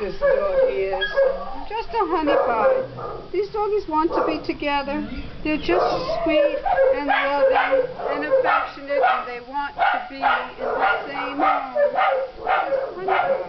this doggy is. Just a honey pie. These doggies want to be together. They're just sweet and loving and affectionate, and they want to be in the same home. Just honey pie.